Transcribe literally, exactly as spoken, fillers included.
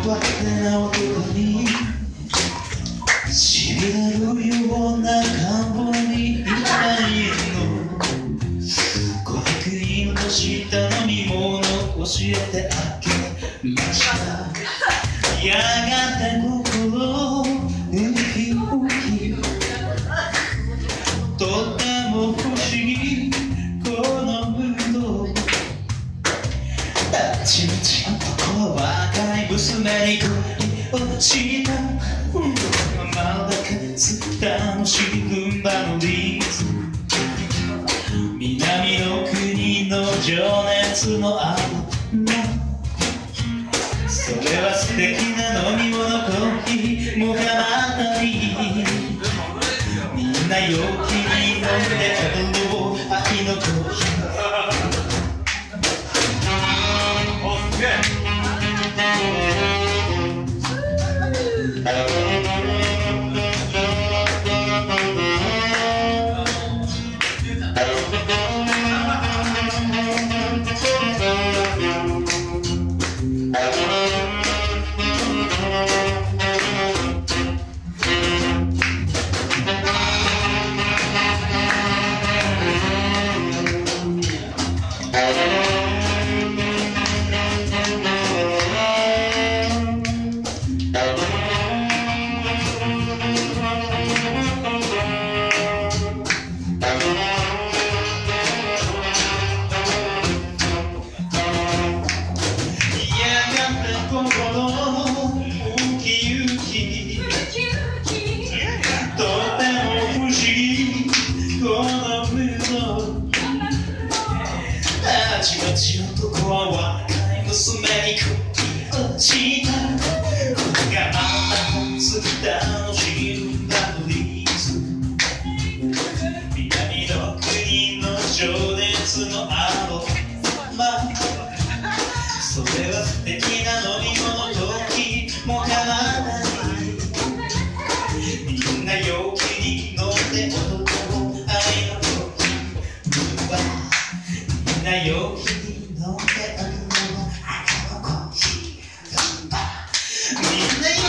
わってな男にしびれるような願望にいないの。ごひゃくえんとした飲み物教えてあげました。やがて心ウキウキ、とても不思議このムード。たちまち男は若い娘に恋をした。まだかつ楽しい群馬のリズム、南の国の情熱のあるな。それは素敵な飲み物、コーヒーも構わない。みんな陽気に飲んで踊ろう秋のコーヒー。たちまち男は若い娘に恋をした。これがまたつ楽しいんだのリズム、南の国の情熱のアロマ。それは素敵な飲み物、時も構わない。みんな陽気に飲んで踊ろう愛の時。みんな陽気に飲んで踊ろう愛のコーヒー。みんな